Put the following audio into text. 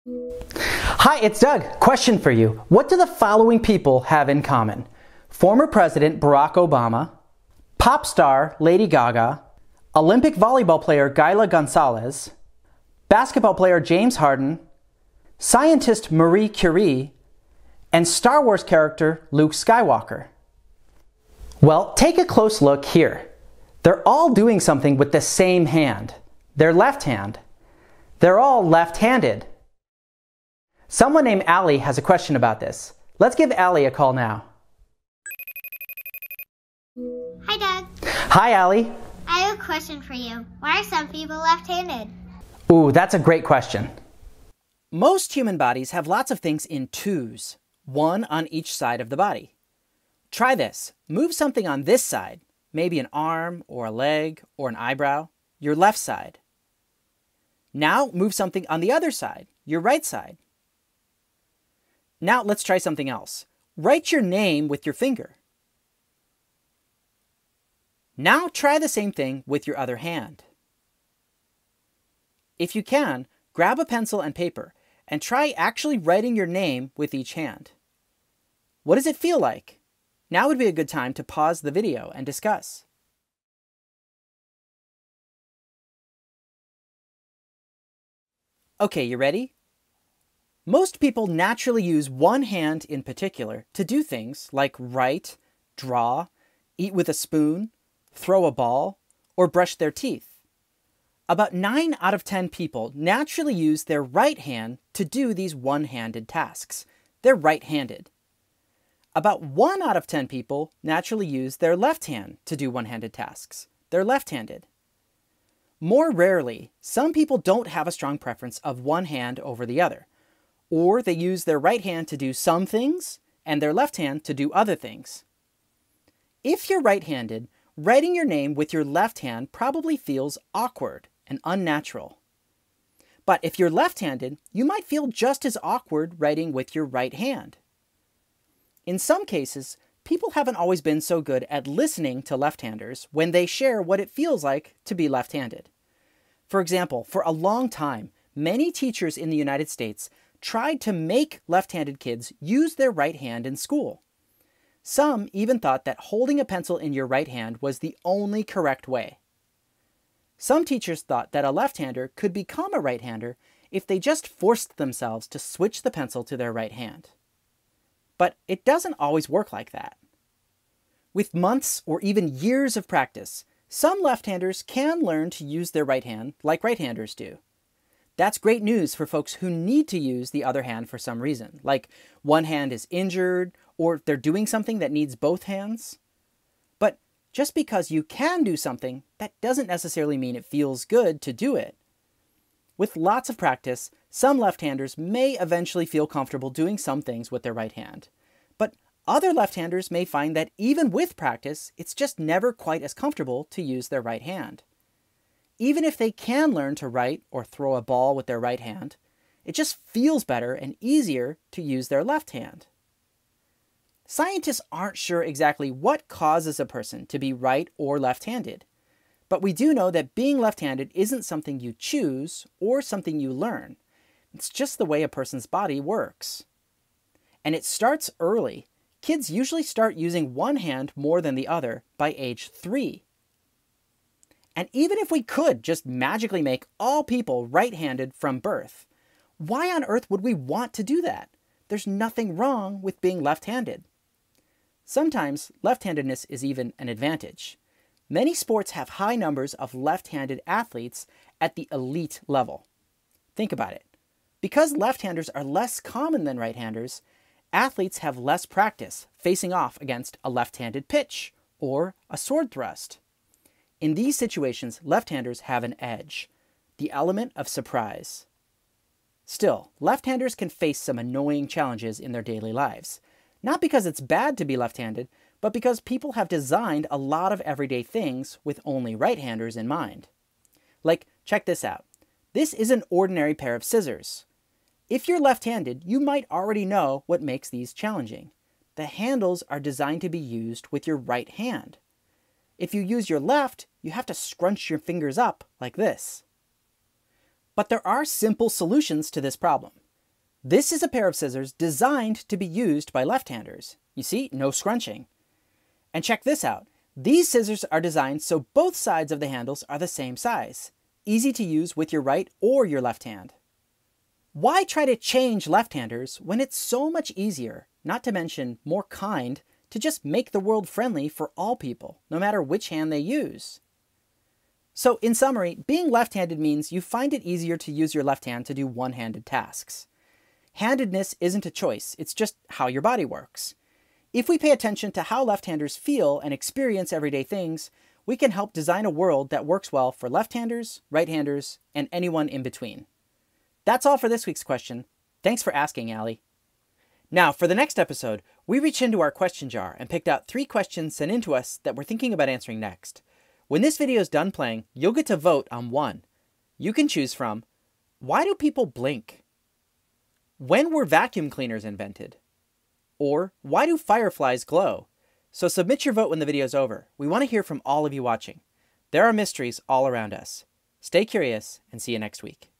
Hi, it's Doug. Question for you. What do the following people have in common? Former President Barack Obama, pop star Lady Gaga, Olympic volleyball player Gayla Gonzalez, basketball player James Harden, scientist Marie Curie, and Star Wars character Luke Skywalker. Well, take a close look here. They're all doing something with the same hand, their left hand. They're all left-handed. Someone named Allie has a question about this. Let's give Allie a call now. Hi, Doug. Hi, Allie. I have a question for you. Why are some people left-handed? Ooh, that's a great question. Most human bodies have lots of things in twos, one on each side of the body. Try this. Move something on this side, maybe an arm or a leg or an eyebrow, your left side. Now move something on the other side, your right side. Now let's try something else. Write your name with your finger. Now try the same thing with your other hand. If you can, grab a pencil and paper and try actually writing your name with each hand. What does it feel like? Now would be a good time to pause the video and discuss. Okay, you ready? Most people naturally use one hand in particular to do things like write, draw, eat with a spoon, throw a ball, or brush their teeth. About 9 out of 10 people naturally use their right hand to do these one-handed tasks. They're right-handed. About 1 out of 10 people naturally use their left hand to do one-handed tasks. They're left-handed. More rarely, some people don't have a strong preference of one hand over the other, or they use their right hand to do some things and their left hand to do other things. If you're right-handed, writing your name with your left hand probably feels awkward and unnatural. But if you're left-handed, you might feel just as awkward writing with your right hand. In some cases, people haven't always been so good at listening to left-handers when they share what it feels like to be left-handed. For example, for a long time, many teachers in the United States tried to make left-handed kids use their right hand in school. Some even thought that holding a pencil in your right hand was the only correct way. Some teachers thought that a left-hander could become a right-hander if they just forced themselves to switch the pencil to their right hand. But it doesn't always work like that. With months or even years of practice, some left-handers can learn to use their right hand like right-handers do. That's great news for folks who need to use the other hand for some reason, like one hand is injured or they're doing something that needs both hands. But just because you can do something, that doesn't necessarily mean it feels good to do it. With lots of practice, some left-handers may eventually feel comfortable doing some things with their right hand. But other left-handers may find that even with practice, it's just never quite as comfortable to use their right hand. Even if they can learn to write or throw a ball with their right hand, it just feels better and easier to use their left hand. Scientists aren't sure exactly what causes a person to be right or left-handed, but we do know that being left-handed isn't something you choose or something you learn. It's just the way a person's body works. And it starts early. Kids usually start using one hand more than the other by age 3. And even if we could just magically make all people right-handed from birth, why on earth would we want to do that? There's nothing wrong with being left-handed. Sometimes left-handedness is even an advantage. Many sports have high numbers of left-handed athletes at the elite level. Think about it. Because left-handers are less common than right-handers, athletes have less practice facing off against a left-handed pitch or a sword thrust. In these situations, left-handers have an edge, the element of surprise. Still, left-handers can face some annoying challenges in their daily lives. Not because it's bad to be left-handed, but because people have designed a lot of everyday things with only right-handers in mind. Like, check this out. This is an ordinary pair of scissors. If you're left-handed, you might already know what makes these challenging. The handles are designed to be used with your right hand. If you use your left, you have to scrunch your fingers up like this. But there are simple solutions to this problem. This is a pair of scissors designed to be used by left-handers. You see, no scrunching. And check this out. These scissors are designed so both sides of the handles are the same size. Easy to use with your right or your left hand. Why try to change left-handers when it's so much easier, not to mention more kind, to just make the world friendly for all people, no matter which hand they use? So in summary, being left-handed means you find it easier to use your left hand to do one-handed tasks. Handedness isn't a choice, it's just how your body works. If we pay attention to how left-handers feel and experience everyday things, we can help design a world that works well for left-handers, right-handers, and anyone in between. That's all for this week's question. Thanks for asking, Allie. Now, for the next episode, we reached into our question jar and picked out 3 questions sent in to us that we're thinking about answering next. When this video is done playing, you'll get to vote on one. You can choose from, why do people blink? When were vacuum cleaners invented? Or, why do fireflies glow? So submit your vote when the video's over. We want to hear from all of you watching. There are mysteries all around us. Stay curious and see you next week.